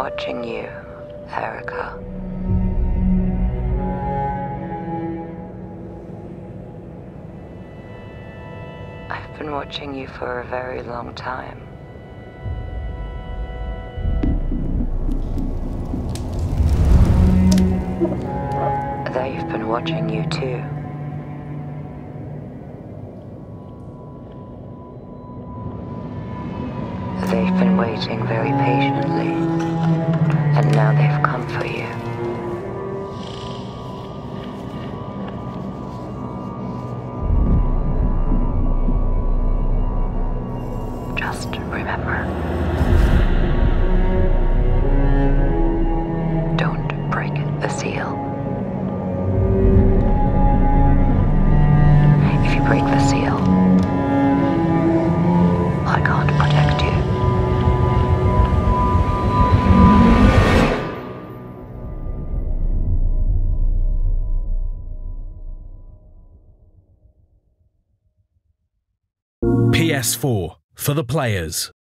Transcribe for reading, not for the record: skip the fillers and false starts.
watching you, Erica. I've been watching you for a very long time. They've been watching you too. They've been waiting very patiently, and now they've come for you. Just remember, don't break the seal. If you break the seal, I can't protect you. PS4 for the players.